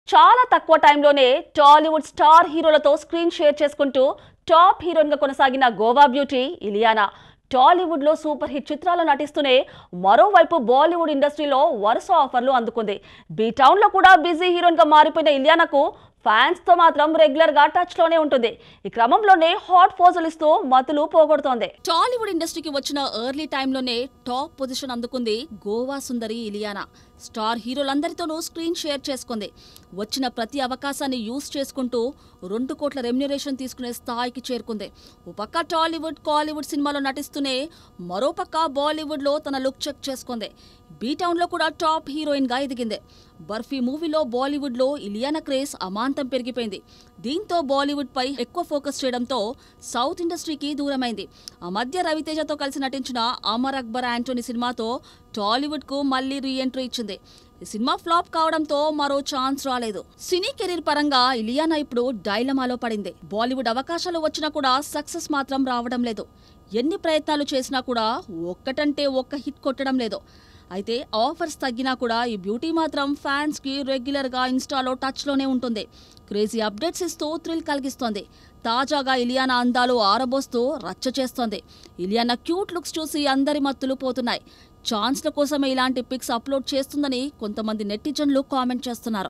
చాలా తక్కువ టైంలోనే టాలీవుడ్ స్టార్ హీరోలతో స్క్రీన్ షేర్ చేసుకుంటూ టాప్ హీరోయిన్ గా కొనసాగిన గోవా బ్యూటీ ఇలియానా టాలీవుడ్ లో సూపర్ హిట్ చిత్రాల్లో నటిస్తూనే మరోవైపు బాలీవుడ్ ఇండస్ట్రీలో వరుస ఆఫర్లు అందుకుంది. బీ టౌన్ లో కూడా బిజీ హీరోయిన్ గా మారిపోయిన ఇలియానాకు ఫ్యాన్స్ తో మాత్రం రెగ్యులర్ గా టచ్ లోనే ఉంటుంది. ఈ క్రమంలోనే హాట్ పోజులు ఇస్తూ మతులు పోగొడుతోంది. టాలీవుడ్ ఇండస్ట్రీకి వచ్చిన ఎర్లీ టైంలోనే టాప్ పొజిషన్ అందుకుంది గోవా సుందరి ఇలియానా. స్టార్ హీరోలందరితోనూ స్క్రీన్ షేర్ చేసుకుంది. వచ్చిన ప్రతి అవకాశాన్ని యూజ్ చేసుకుంటూ 2 కోట్ల రెమ్యునరేషన్ తీసుకునే స్థాయికి చేరుకుంది. ఓ పక్క టాలీవుడ్ కాలీవుడ్ సినిమాలో నటిస్తూనే మరోపక్క బాలీవుడ్ లో తన లుక్ చెక్ చేసుకుంది. బీ టౌన్ లో కూడా టాప్ హీరోయిన్ గా ఎదిగింది. బర్ఫీ మూవీలో బాలీవుడ్ లో ఇలియానా క్రేజ్ అమాంతం పెరిగిపోయింది. దీంతో బాలీవుడ్ పై ఎక్కువ ఫోకస్ చేయడంతో సౌత్ ఇండస్ట్రీకి దూరమైంది. ఆ మధ్య రవితేజతో కలిసి నటించిన అమర్ అక్బర్ యాంటోనీ సినిమాతో టాలీవుడ్ కు మళ్లీ రీ ఎంట్రీ ఇచ్చింది. ఈ సినిమా ఫ్లాప్ కావడంతో మరో ఛాన్స్ రాలేదు. సినీ కెరీర్ పరంగా ఇలియానా ఇప్పుడు డైలమాలో పడింది. బాలీవుడ్ అవకాశాలు వచ్చినా కూడా సక్సెస్ మాత్రం రావడం లేదు. ఎన్ని ప్రయత్నాలు చేసినా కూడా ఒక్కటంటే ఒక్క హిట్ కొట్టడం లేదు. అయితే ఆఫర్స్ తగ్గినా కూడా ఈ బ్యూటీ మాత్రం ఫ్యాన్స్ కి రెగ్యులర్ గా ఇన్స్టాలో టచ్ లోనే ఉంటుంది. క్రేజీ అప్డేట్స్ ఇస్తూ థ్రిల్ కలిగిస్తోంది. తాజాగా ఇలియానా అందాలు ఆరబోస్తూ రచ్చ చేస్తోంది. ఇలియానా క్యూట్ లుక్స్ చూసి అందరి మత్తులు పోతున్నాయి. ఛాన్స్ల కోసమే ఇలాంటి పిక్స్ అప్లోడ్ చేస్తుందని కొంతమంది నెటిజన్లు కామెంట్ చేస్తున్నారు.